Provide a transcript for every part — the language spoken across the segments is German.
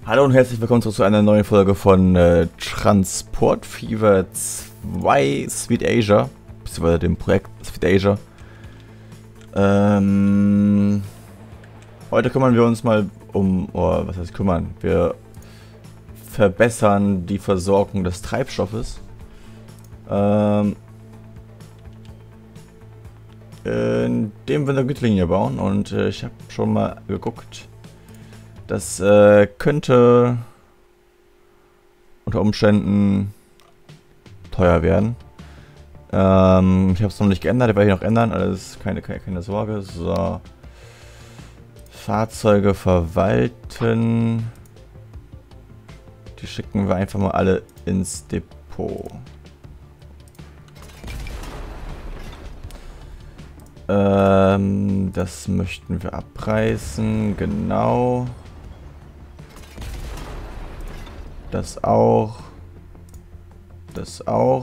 Hallo und herzlich willkommen zu einer neuen Folge von Transport Fever 2 Sweet Asia, beziehungsweise dem Projekt Sweet Asia. Heute kümmern wir uns mal was heißt kümmern? Wir verbessern die Versorgung des Treibstoffes. Indem wir eine Gütlinie bauen, und ich habe schon mal geguckt. Das könnte unter Umständen teuer werden. Ich habe es noch nicht geändert, werde ich noch ändern, alles keine Sorge. So. Fahrzeuge verwalten. Die schicken wir einfach mal alle ins Depot. Das möchten wir abreißen, genau. Das auch. Das auch.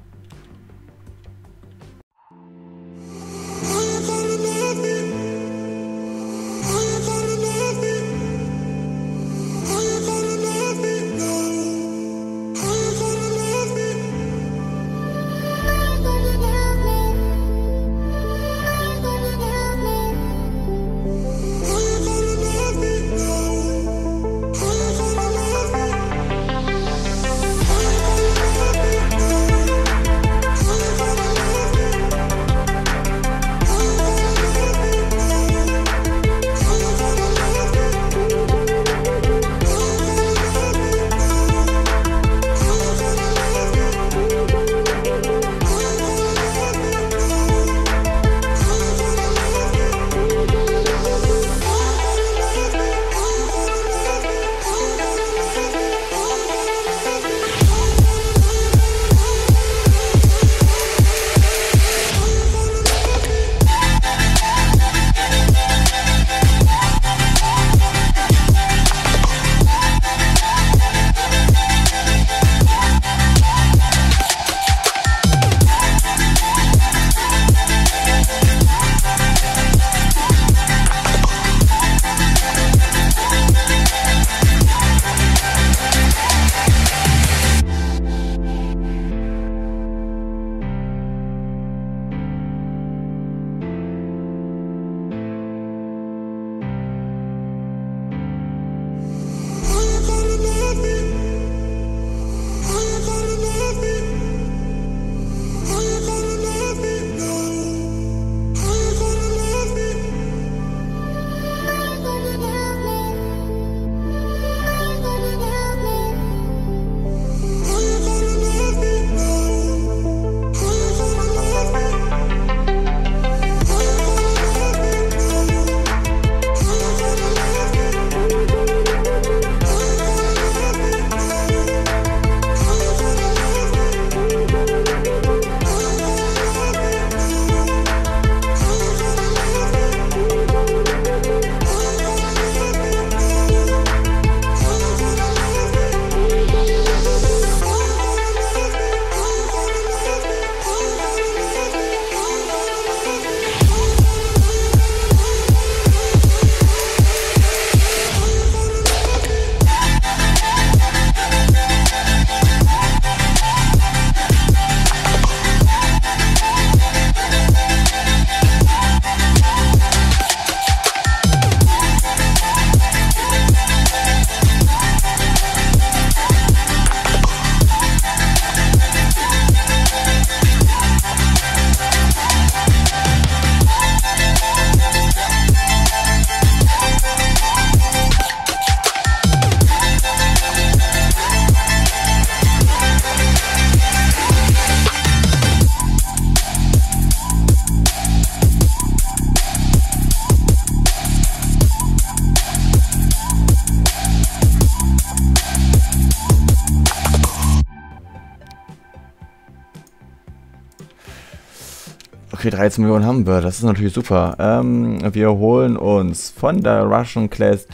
Okay, 13 Millionen haben wir, das ist natürlich super. Wir holen uns von der Russian Class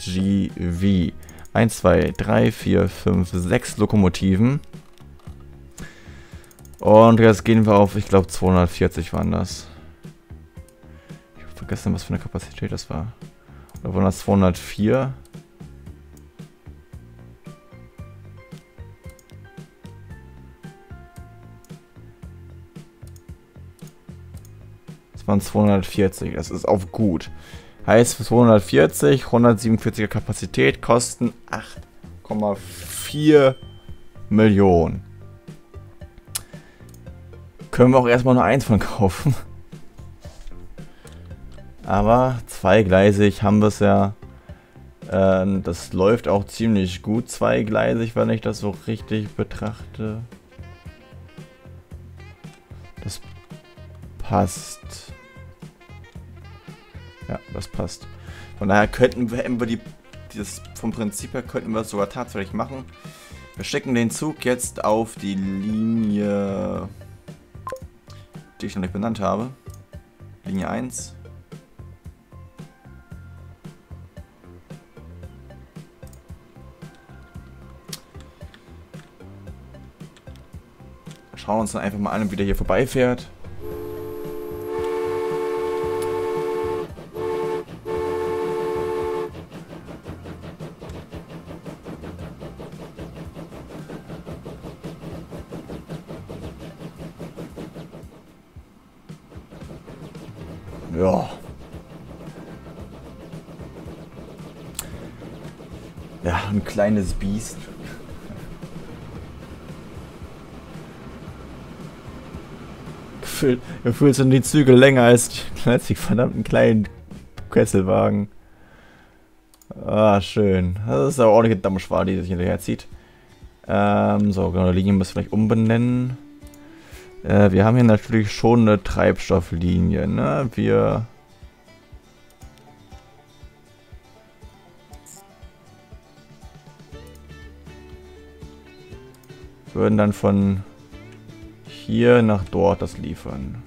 GV 1, 2, 3, 4, 5, 6 Lokomotiven. Und jetzt gehen wir auf, ich glaube 240 waren das. Ich habe vergessen, was für eine Kapazität das war. Oder waren das 204? von 240. Das ist auf gut. Heißt 240, 147er Kapazität, kosten 8,4 Millionen. Können wir auch erstmal nur eins von kaufen. Aber zweigleisig haben wir es ja. Das läuft auch ziemlich gut zweigleisig, wenn ich das so richtig betrachte. Das passt. Ja, das passt. Von daher könnten wir, vom Prinzip her könnten wir es sogar tatsächlich machen. Wir schicken den Zug jetzt auf die Linie, die ich noch nicht benannt habe. Linie 1. Schauen uns dann einfach mal an, wie der hier vorbeifährt. Ja. Ja, ein kleines Biest. Gefühlt sind die Züge länger als die verdammten kleinen Kesselwagen. Ah, schön. Das ist aber ordentliche Dampfschwade, die sich hinterher zieht. So, genau, die Linie müssen wir vielleicht umbenennen. Wir haben hier natürlich schon eine Treibstofflinie, ne? Wir würden dann von hier nach dort das liefern.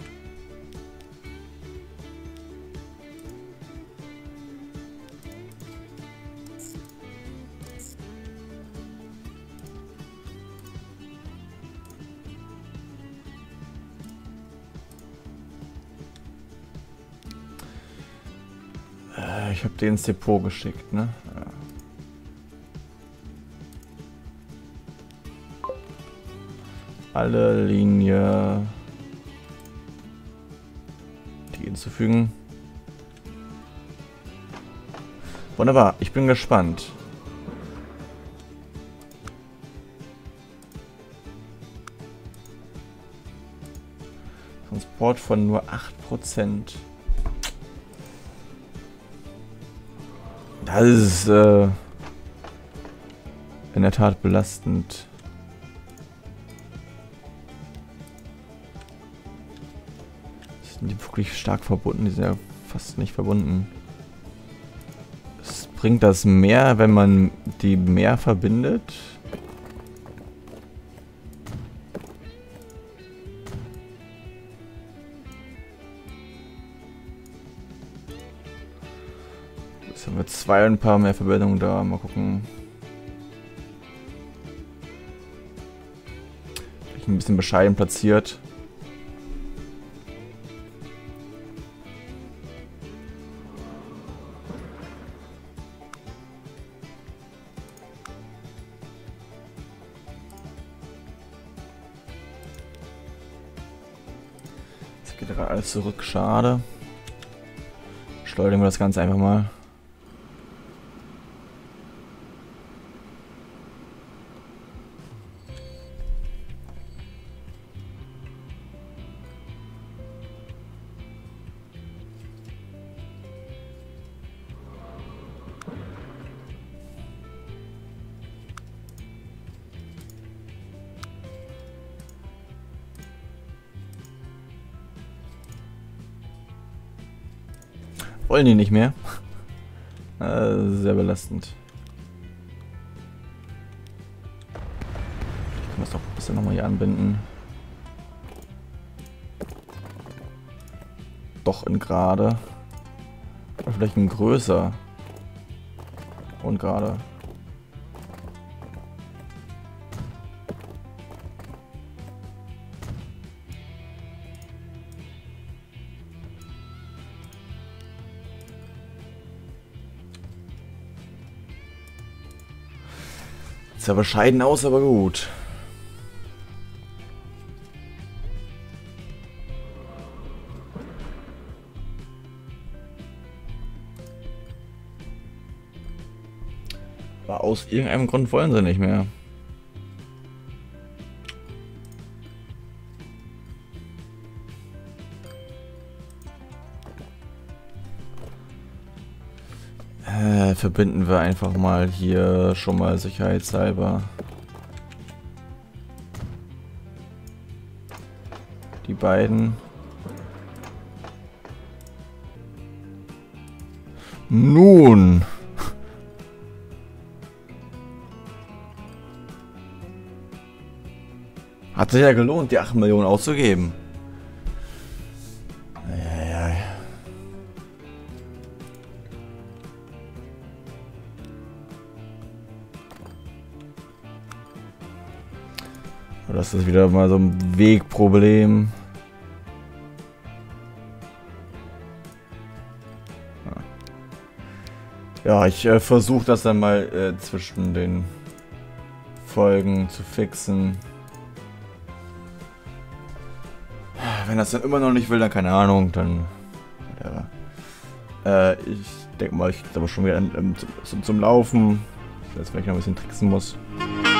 Ich habe den ins Depot geschickt, ne? Ja. Alle Linie die hinzufügen. Wunderbar, ich bin gespannt. Transport von nur 8%. Das ist in der Tat belastend. Sind die wirklich stark verbunden? Die sind ja fast nicht verbunden. Bringt das mehr, wenn man die mehr verbindet? Jetzt haben wir zwei und ein paar mehr Verbindungen da. Mal gucken. Vielleicht ein bisschen bescheiden platziert. Jetzt geht gerade alles zurück. Schade. Schleudern wir das Ganze einfach mal. Wollen die nicht mehr? Sehr belastend. Ich kann das doch ein bisschen nochmal hier anbinden. Doch in gerade. Oder vielleicht ein größer. Und gerade. Sieht ja bescheiden aus, aber gut. aus irgendeinem Grund wollen sie nicht mehr. Verbinden wir einfach mal hier schon mal sicherheitshalber die beiden. Nun. Hat sich ja gelohnt, die 8 Millionen auszugeben. Das ist wieder mal so ein Wegproblem. Ja, ich versuche das dann mal zwischen den Folgen zu fixen. Wenn das dann immer noch nicht will, dann keine Ahnung, dann... Ja. Ich denke mal, ich kriege aber schon wieder zum Laufen. Jetzt, wenn ich noch ein bisschen tricksen muss.